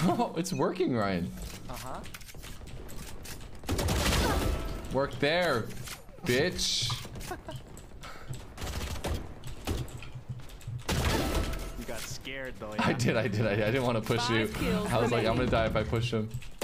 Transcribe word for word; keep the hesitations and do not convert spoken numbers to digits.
Oh, it's working, Ryan. Uh-huh. Work there, bitch. You got scared though. Yeah? I did, I did, I, I didn't want to push Five you. kills I was like, I'm remaining. gonna die if I push him.